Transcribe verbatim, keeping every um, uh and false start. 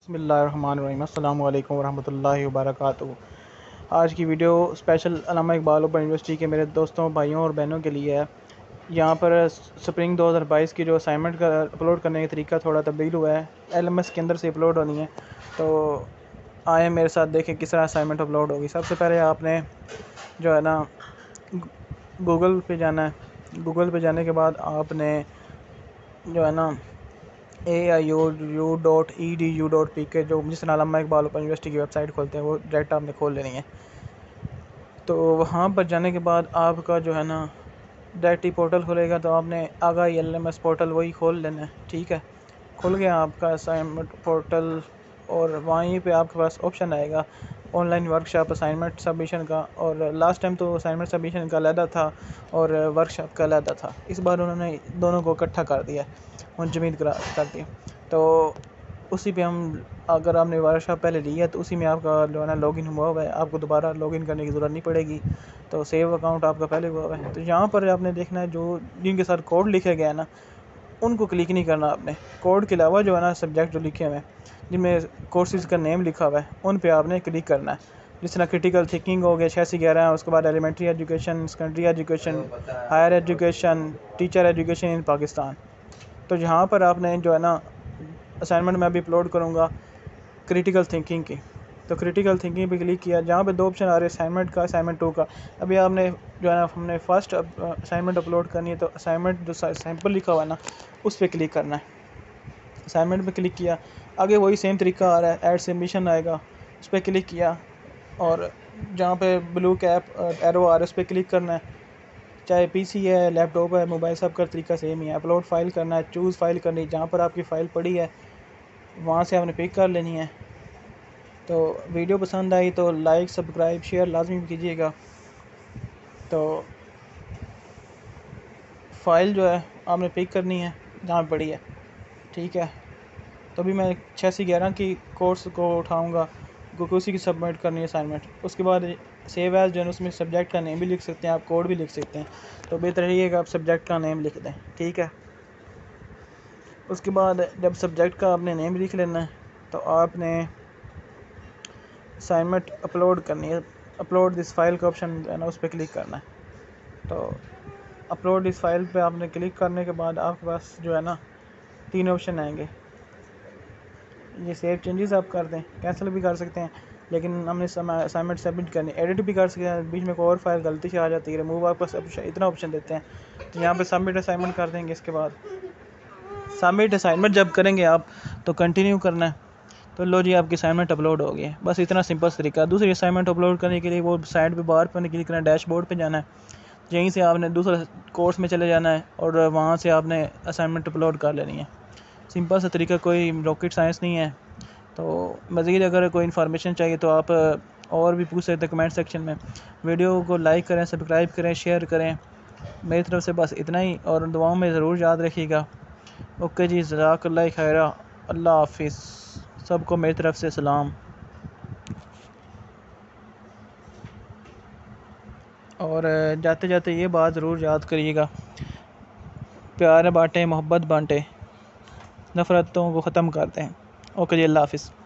بسم اللہ الرحمن الرحیم۔ السلام علیکم ورحمۃ اللہ وبرکاتہ۔ آج کی ویڈیو اسپیشل علامہ اقبال اوپن یونیورسٹی کے میرے دوستوں، بھائیوں اور بہنوں کے لیے ہے۔ یہاں پر سپرنگ دو ہزار بائیس کی جو اسائنمنٹ کا اپلوڈ کرنے کا طریقہ تھوڑا تبدیل ہوا ہے، ایل ایم ایس کے اندر سے اپلوڈ ہونی ہے، تو آئیں میرے ساتھ دیکھیں کس طرح اسائنمنٹ اپلوڈ ہوگی۔ سب سے پہلے آپ نے جو ہے نا گوگل پہ جانا ہے۔ گوگل پہ جانے کے بعد آپ نے جو ہے نا A I U U dot E D U dot P K, جو جس طرح علامہ اقبال اوپن یونیورسٹی کی ویب سائٹ کھولتے ہیں، وہ ڈائریکٹ آپ نے کھول لینی ہے۔ تو وہاں پر جانے کے بعد آپ کا جو ہے نا ڈائریکٹ ہی پورٹل کھلے گا، تو آپ نے آگاہی ایل ایم ایس پورٹل وہی کھول لینا ہے۔ ٹھیک ہے، کھل گیا آپ کا اسائنمنٹ پورٹل، اور وہیں پہ آپ کے پاس آپشن آئے گا online workshop assignment submission کا۔ اور لاسٹ ٹائم تو اسائنمنٹ سبمیشن کا علیحدہ تھا اور ورک شاپ کا علیحدہ تھا، اس بار انہوں نے دونوں کو اکٹھا کر دیا، منجمد کر دیا۔ تو اسی پہ ہم، اگر آپ نے ورک شاپ پہلے لی ہے تو اسی میں آپ کا جو ہے نا لاگ ان ہوا ہوا ہے، آپ کو دوبارہ لاگ ان کرنے کی ضرورت نہیں پڑے گی، تو سیو اکاؤنٹ آپ کا پہلے ہوا ہوا ہے۔ تو یہاں پر آپ نے دیکھنا ہے جو جن کے ساتھ کوڈ لکھے گیا ہے نا، ان کو کلک نہیں کرنا آپ نے۔ کوڈ کے علاوہ جو ہے نا سبجیکٹ جو لکھے ہوئے ہیں جن میں کورسز کا نیم لکھا ہوا ہے، ان پہ آپ نے کلک کرنا ہے۔ جس طرح کرٹیکل تھنکنگ ہو گیا چھ سے گیارہ، اس کے بعد elementary education, secondary education, higher education, teacher education in Pakistan. تو یہاں پر آپ نے جو ہے نا اسائنمنٹ میں ابھی اپلوڈ کروں گا کریٹیکل تھنکنگ کی، تو کریٹیکل تھنکنگ پہ کلک کیا، جہاں پہ دو آپشن آ رہے ہیں اسائنمنٹ کا، اسائنمنٹ ٹو کا۔ ابھی آپ نے جو ہے نا ہم نے فرسٹ اسائنمنٹ اپلوڈ کرنی ہے، تو اسائنمنٹ جو سیمپل لکھا ہوا ہے نا اس پہ کلک کرنا ہے۔ اسائنمنٹ پہ کلک کیا، آگے وہی سیم طریقہ آ رہا ہے، ایڈ سبمیشن آئے گا، اس پہ کلک کیا، اور جہاں پہ بلو کیپ ایرو آ رہا ہے اس پہ کلک کرنا ہے۔ چاہے پی سی ہے، لیپ ٹاپ ہے، موبائل، سب کا طریقہ سیم ہی ہے۔ اپلوڈ فائل کرنا ہے، چوز فائل کرنی ہے، جہاں پر آپ کی فائل پڑی ہے وہاں سے آپ نے پک کر لینی ہے۔ تو ویڈیو پسند آئی تو لائک، سبسکرائب، شیئر لازمی کیجیے گا۔ تو فائل جو ہے آپ نے پک کرنی ہے جہاں پڑی ہے، ٹھیک ہے۔ تو ابھی میں چھ سے گیارہ کی کورس کو اٹھاؤں گا، کیونکہ اسی کی سبمٹ کرنی ہے اسائنمنٹ۔ اس کے بعد سیو ایز جو ہے اس میں سبجیکٹ کا نیم بھی لکھ سکتے ہیں آپ، کوڈ بھی لکھ سکتے ہیں، تو بہتر یہ ہے کہ آپ سبجیکٹ کا نیم لکھ دیں، ٹھیک ہے۔ اس کے بعد جب سبجیکٹ کا آپ نے نیم لکھ لینا ہے تو آپ نے اسائنمنٹ اپلوڈ کرنی ہے، اپلوڈ دس فائل کا آپشن ہے نا اس پہ کلک کرنا ہے۔ تو اپلوڈ دس فائل پہ آپ نے کلک کرنے کے بعد آپ کے پاس جو ہے نا تین آپشن آئیں گے۔ یہ سیو چینجز آپ کر دیں، کینسل بھی کر سکتے ہیں، لیکن ہم نے اسائنمنٹ سبمٹ کرنی، ایڈٹ بھی کر سکتے ہیں، بیچ میں کوئی اور فائل غلطی سے آ جاتی ہے، ریموو آپ کو اتنا آپشن دیتے ہیں۔ تو یہاں پہ سبمٹ اسائنمنٹ کر دیں گے۔ اس کے بعد سبمٹ اسائنمنٹ جب کریں گے آپ تو کنٹینیو کرنا ہے، تو لو جی آپ کی اسائنمنٹ اپلوڈ ہو گئی ہے۔ بس اتنا سمپل طریقہ ہے۔ دوسری اسائنمنٹ اپلوڈ کرنے کے لیے وہ سائڈ پہ باہر پہ کلک کرنا ہے، ڈیش بورڈ پہ جانا ہے، یہیں سے آپ نے دوسرا کورس میں چلے جانا ہے اور وہاں سے آپ نے اسائنمنٹ اپلوڈ کر لینی ہے۔ سمپل سا طریقہ، کوئی راکٹ سائنس نہیں ہے۔ تو مزید اگر کوئی انفارمیشن چاہیے تو آپ اور بھی پوچھ سکتے ہیں کمنٹ سیکشن میں۔ ویڈیو کو لائک کریں، سبسکرائب کریں، شیئر کریں۔ میری طرف سے بس اتنا ہی، اور دعاؤں میں ضرور یاد رکھیے گا۔ اوکے جی، جزاک اللہ خیرہ، اللہ حافظ، سب کو میری طرف سے سلام۔ اور جاتے جاتے یہ بات ضرور یاد کریے گا، پیار بانٹیں، محبت بانٹیں، نفرتوں کو ختم کرتے ہیں۔ اوکے جی، اللہ حافظ۔